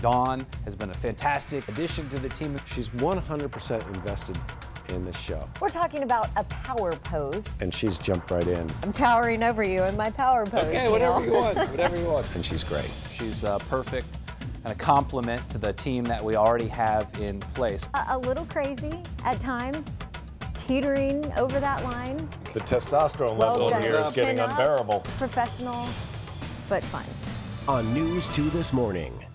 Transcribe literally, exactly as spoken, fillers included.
Dawn has been a fantastic addition to the team. She's one hundred percent invested in this show. We're talking about a power pose. And she's jumped right in. I'm towering over you in my power pose. Okay, whatever Neil. you want, whatever you want. And she's great. She's uh, perfect and a complement to the team that we already have in place. A, a little crazy at times, teetering over that line. The testosterone Well level done. here is getting Chin up, unbearable. Professional, but fun. On News two this morning.